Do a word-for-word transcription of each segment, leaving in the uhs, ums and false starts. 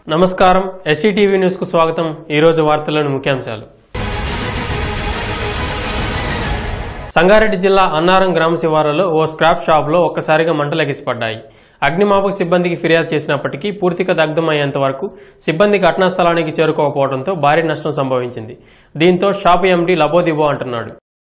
నమస్కారం ఎస్సీటీవీ న్యూస్ కు స్వాగతం। ఈ రోజు వార్తల్లోని ముఖ్యాంశాలు। సంగారెడ్డి జిల్లా అన్నారం గ్రామ శివారులో ఓ స్క్రాప్ షాప్ లో ఒక్కసారిగా మంటలు ఎగిసిపడ్డాయి। అగ్నిమాపక సిబ్బందికి ఫిర్యాదు చేసినప్పటికీ పూర్తిగా దగ్ధమయ్యేంత వరకు సిబ్బంది ఘటనా స్థలానికి చేరుకోకపోవడంతో భారీ నష్టం సంభవించింది। దీంతో షాప్ ఎండీ లబోదిబో అంటున్నాడు।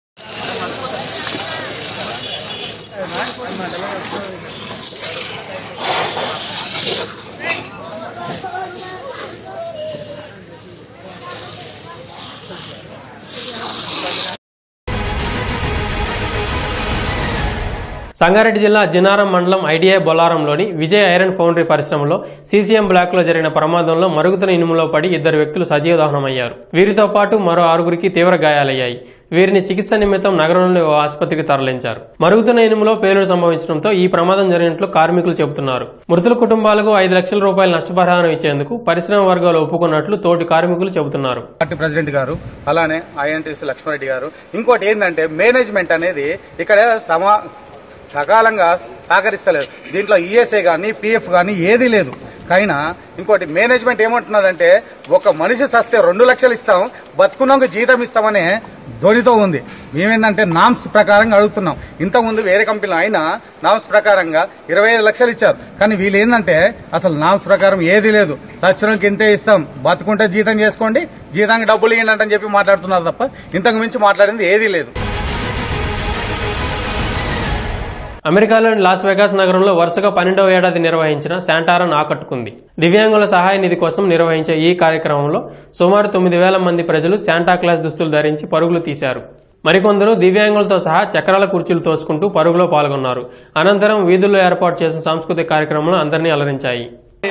సంగారెడ్డి జిల్లా జినారం మండలం ఐడిఐ బొలారంలోని విజయ్ ఐరన్ ఫౌండరీ పరిశ్రమలో సీసీఎం బ్లాక్ లో జరిగిన ప్రమాదంలో మరుగుతున్న ఇనుములో పడి ఇద్దరు వ్యక్తులు సజీవ దహనమయ్యారు। వీరితో పాటు మరో ఆరుగురికి తీవ్ర గాయాలయ్యాయి। వీరిని చికిత్స నిమిత్తం నగరంలోని ఓ ఆసుపత్రికి తరలించారు। మరుగుతున్న ఇనుములో పేలుడు సంభవించడంతో ఈ ప్రమాదం జరిగినట్లు కార్మికులు చెబుతున్నారు। మృతుల కుటుంబాలకు ఐదు లక్షల రూపాయల నష్టపరిహారం ఇచ్చేందుకు పరిశ్రమ వర్గాలు ఒప్పుకున్నట్లు తోటి కార్మికులు చెబుతున్నారు। ప్రెసిడెంట్ గారు అలానే ఐఎన్టీసీ లక్ష్మారెడ్డి గారు ఇంకోటి ఏంటంటే మేనేజ్మెంట్ అనేది ఇక్కడ సమా సకాలంగా సహకరిస్తలేదు। దీంట్లో ఈఎస్ఐ కానీ పీఎఫ్ కానీ ఏదీ లేదు। అయినా ఇంకోటి మేనేజ్మెంట్ ఏమంటున్నదంటే ఒక మనిషి సస్తే రెండు లక్షలు ఇస్తాం, బతుకున్నాక జీతం ఇస్తామనే ధ్వనితో ఉంది। మేమేందంటే నామ్స్ ప్రకారంగా అడుగుతున్నాం। ఇంతకుముందు వేరే కంపెనీలు అయినా నామ్స్ ప్రకారంగా ఇరవై ఐదు లక్షలు ఇచ్చారు, కానీ వీళ్ళు ఏంటంటే అసలు నామ్స్ ప్రకారం ఏదీ లేదు। సచ్చినంకి ఇంతే ఇస్తాం, బతుకుంటే జీతం చేసుకోండి, జీతానికి డబ్బులు ఇవ్వండి అని చెప్పి మాట్లాడుతున్నారు తప్ప ఇంతకు మించి మాట్లాడింది ఏదీ లేదు। అమెరికాలోని లాస్ వెగాస్ నగరంలో వరుసగా పన్నెండవ ఏడాది నిర్వహించిన శాంటారాను ఆకట్టుకుంది। దివ్యాంగుల సహాయ నిధి కోసం నిర్వహించే ఈ కార్యక్రమంలో సుమారు తొమ్మిది వేల మంది ప్రజలు శాంటాక్లాస్ దుస్తులు ధరించి పరుగులు తీశారు। మరికొందరు దివ్యాంగులతో సహా చక్రాల కుర్చీలు తోసుకుంటూ పరుగులో పాల్గొన్నారు। అనంతరం వీధుల్లో ఏర్పాటు చేసిన సాంస్కృతిక కార్యక్రమాలు అందరినీ అలరించాయి।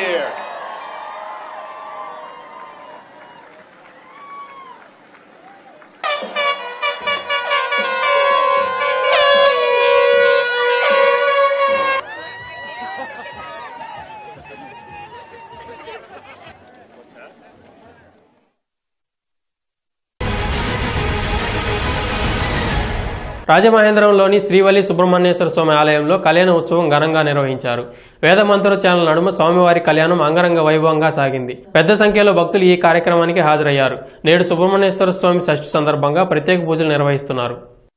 రాజమహేంద్రంలోని శ్రీవల్లి సుబ్రహ్మణ్యేశ్వర స్వామి ఆలయంలో కళ్యాణ ఉత్సవం ఘనంగా నిర్వహించారు। వేద మంత్రోచ్చారణల నడుమ స్వామివారి కళ్యాణం అంగరంగ వైభవంగా సాగింది। పెద్ద సంఖ్యలో భక్తులు ఈ కార్యక్రమానికి హాజరయ్యారు। నేడు సుబ్రహ్మణ్యేశ్వర స్వామి షష్ఠి సందర్భంగా ప్రత్యేక పూజలు నిర్వహిస్తున్నారు।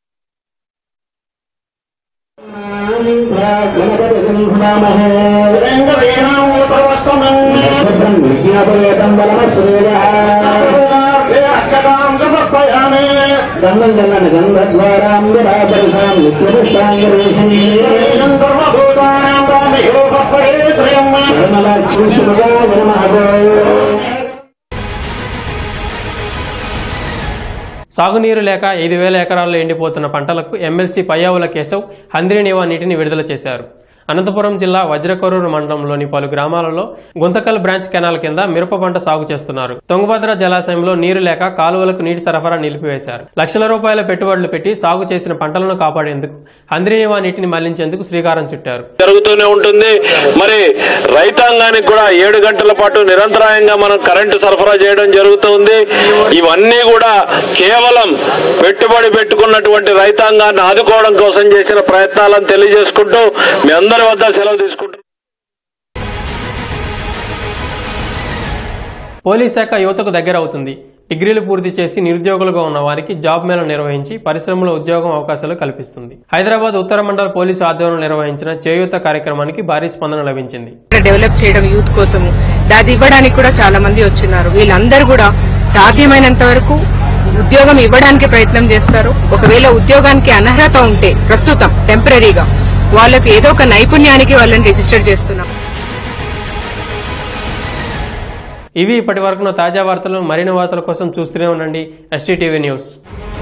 సాగునీరు లేక ఐదు వేల ఎకరాల్లో ఎండిపోతున్న పంటలకు ఎమ్మెల్సీ పయ్యావుల కేశవ్ హంద్రీనివా నీటిని విడుదల చేశారు। అనంతపురం జిల్లా వజ్రకొరూరు మండలంలోని పలు గ్రామాలలో గుంతకల్ బ్రాంచ్ కెనాల్ కింద మిరప పంట సాగు చేస్తున్నారు। తుంగభద్ర జలాశయంలో నీరు లేక కాలువలకు నీటి సరఫరా నిలిపివేశారు। లక్షల రూపాయల పెట్టుబడులు పెట్టి సాగు చేసిన పంటలను కాపాడేందుకు హంద్రీనివా నీటిని మళ్లించేందుకు శ్రీకారం చుట్టారు। జరుగుతూనే ఉంటుంది। మరి రైతాంగానికి కూడా ఏడు గంటల పాటు నిరంతరాయంగా మనం కరెంటు సరఫరా చేయడం జరుగుతుంది। ఇవన్నీ కూడా కేవలం పెట్టుబడి పెట్టుకున్నటువంటి రైతాంగాన్ని ఆదుకోవడం కోసం చేసిన ప్రయత్నాలను తెలియజేసుకుంటూ మీ అందరి వద్ద సెలవు తీసుకుంటున్నాం। పోలీస్ శాఖ యువతకు దగ్గర అవుతుంది। డిగ్రీలు పూర్తి చేసి నిరుద్యోగులుగా ఉన్న వారికి జాబ్ మేళా నిర్వహించి పరిశ్రమలో ఉద్యోగం అవకాశాలు కల్పిస్తుంది। హైదరాబాద్ ఉత్తర మండల పోలీసు ఆధ్వర్యంలో నిర్వహించిన చేయూత కార్యక్రమానికి భారీ స్పందన లభించింది। డెవలప్ చేయడం యూత్ కోసము దాది ఇవ్వడానికి కూడా చాలా మంది వచ్చినారు। వీళ్ళందరూ కూడా సాధ్యమైనంత వరకు ఉద్యోగం ఇవ్వడానికి ప్రయత్నం చేస్తారు। ఒకవేళ ఉద్యోగానికి అనర్హత ఉంటే ప్రస్తుతం టెంపరీగా వాళ్ళకి ఏదో ఒక నైపుణ్యానికి వాళ్ళని రిజిస్టర్ చేస్తున్నాం। ఇవి ఇప్పటి వరకు తాజా వార్తలు। మరిన్ని వార్తల కోసం చూస్తూనే ఉండండి ఎస్టీటీవీ న్యూస్।